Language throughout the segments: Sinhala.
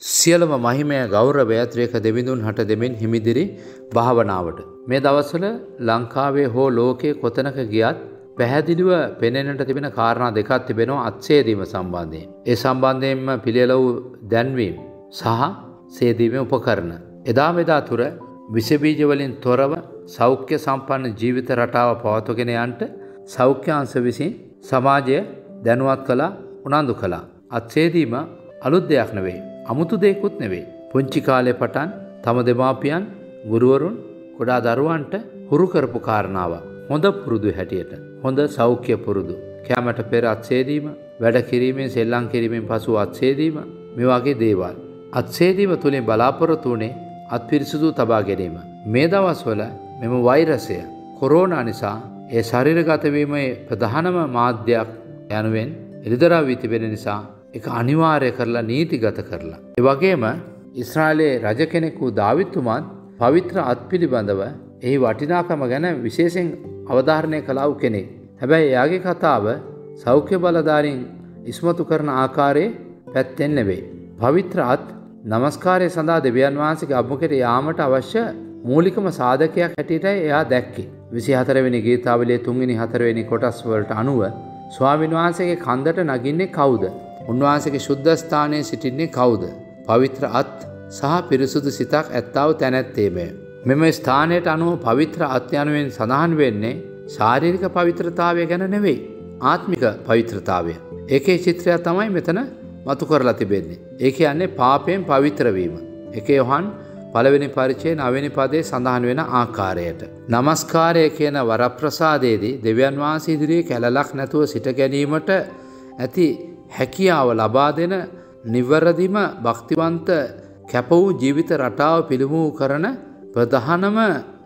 සියලුම මහිමය ගෞරවයත් රේක දෙවිඳුන් හට දෙමින් හිමිදිරි භාවනාවට. මේ දවස්වල ලංකාවේ හෝ ලෝකයේ කොතනක ගියත් පැහැදිලිව පෙනෙන්නට තිබෙන කාරණා දෙකක් තිබෙනවා අත්සේදීම සම්බන්ධයෙන්. ඒ සම්බන්ධයෙන්ම පිළියෙල වූ දැන්වීම සහ සේදීමේ උපකරණ. එදා මෙදා තුර විස බීජ වලින් තොරව සෞඛ්‍ය සම්පන්න ජීවිත රටාව පවත්වාගෙන යන්නට සෞඛ්‍ය අංශ විසින් සමාජය දැනුවත් කළා, උනන්දු කළා. අත්සේදීම අලුත් දෙයක් නෙවෙයි. අමුතු දෙයක්වත් නෙවෙයි. පුංචි කාලේ පටන් තම දෙමාපියන්, ගුරුවරුන් කුඩා දරුවන්ට හුරු කරපු කාරණාවක්. හොඳ පුරුදු හැටියට. හොඳ සෞඛ්‍ය පුරුදු. කැමට පෙර අත්සේදීම, වැඩ කිරීමෙන් සෙල්ලම් කිරීමෙන් පසු අත්සේදීම, මේ වගේ දේවල්. අත්සේදීම තුලින් බලාපොරොත්තු වුණේ අත්පිරිසුදු තබා ගැනීම. මේ දවස්වල මෙම වෛරසය කොරෝනා නිසා ඒ ශරීරගත වීමේ ප්‍රධානම මාධ්‍යයක් යනුවෙන් එළිදරව් වී තිබෙන නිසා ඒක අනිවාර්ය කරලා නීතිගත කරලා. ඒ වගේම ඊශ්‍රායලයේ රජ කෙනෙක් වූ දාවිත්තුමාත් පවිත්‍ර අත් පිළිබඳව එහි වටිනාකම ගැන විශේෂයෙන් අවධාරණය කළා වූ කෙනෙක්. හැබැයි එයාගේ කතාව සෞඛ්‍ය බලධාරීන් ඉස්මතු කරන ආකාරයේ පැත්තෙන් නෙවෙයි. පවිත්‍ර අත් නමස්කාරය සඳහා දෙවියන් වහන්සේගේ අභිමුඛයට යාමට අවශ්‍ය මූලිකම සාධකයක් හැටියටයි එයා දැක්කේ. 24 වෙනි ගීතාවලියේ 3 වෙනි 4 වෙනි කොටස් වලට අනුව ස්වාමීන් වහන්සේගේ කන්දට නගින්නේ කවුද? උන්වහන්සේගේ ශුද්ධ ස්ථානයේ සිටින්නේ කවුද? පවිත්‍ර අත් සහ පිරිසුදු සිතක් ඇත්තා වූ තැනැත්තේමය. මෙම ස්ථානයට අනුව පවිත්‍ර අත් යනුවෙන් සඳහන් වෙන්නේ ශාරීරික පවිත්‍රතාවය ගැන නෙවෙයි, ආත්මික පවිත්‍රතාවය. ඒකේ චිත්‍රය තමයි මෙතන මතු කරලා තිබෙන්නේ. ඒ කියන්නේ පාපයෙන් පවිත්‍ර වීම. 1 යොහන් පළවෙනි පරිච්ඡේදයේ 9 වෙනි පදයේ සඳහන් වෙන ආකාරයට. නමස්කාරය කියන වරප්‍රසාදයේදී දෙවියන් වහන්සේ ඉදිරියේ කැලලක් නැතුව සිට ගැනීමට ඇති හැකියාව ලබා දෙන නිවැරදිම භක්තිවන්ත කැප වූ ජීවිත රටාව පිළිමු කරන ප්‍රධානම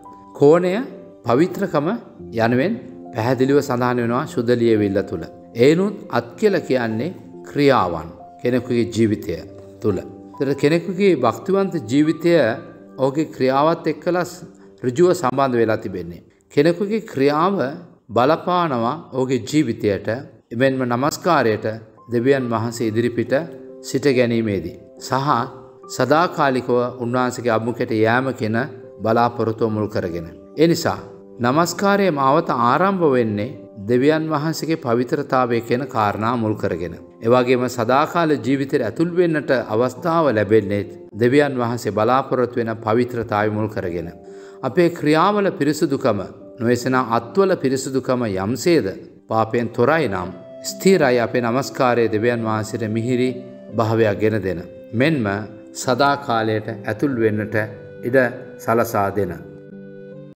කෝණය පවිත්‍රකම යනුවෙන් පැහැදිලිව සඳහන් වෙනවා සුද්ධ ලියවිල්ල තුල. ඒනුත් අත් කියලා කියන්නේ ක්‍රියාවන් කෙනෙකුගේ ජීවිතය තුල. ඒතර කෙනෙකුගේ භක්තිවන්ත ජීවිතය ඔහුගේ ක්‍රියාවත් එක්කලා ඍජුව සම්බන්ධ වෙලා තිබෙන්නේ. කෙනෙකුගේ ක්‍රියාව බලපානවා ඔහුගේ ජීවිතයට, එමෙන්ම නමස්කාරයට දෙවියන් වහන්සේ ඉදිරිපිට සිට ගැනීමේදී සහ සදාකාලිකව උන්වහන්සේගේ අභිමුඛයට යෑම කියන බලාපොරොත්තුව මුල් කරගෙන. ඒ නිසා නමස්කාරයේ මාවත ආරම්භ වෙන්නේ දෙවියන් වහන්සේගේ පවිත්‍රතාවය කියන කාරණා මුල් කරගෙන. ඒ වගේම සදාකාල ජීවිතයට ඇතුල් වෙන්නට අවස්ථාව ලැබෙන්නේ දෙවියන් වහන්සේ බලාපොරොත්තු වෙන පවිත්‍රතාවය මුල් කරගෙන. අපේ ක්‍රියාවල පිරිසුදුකම, නොයසනා අත්වල පිරිසුදුකම යම්සේද පාපයෙන් තොරයි නම් ස්ථිරයි අපේ නමස්කාරයේ දෙවියන් වහන්සේට මිහිරි භාවයක් ගෙන දෙන. මෙන්ම සදාකාලයට ඇතුල් වෙන්නට ඉඩ සලසා දෙන.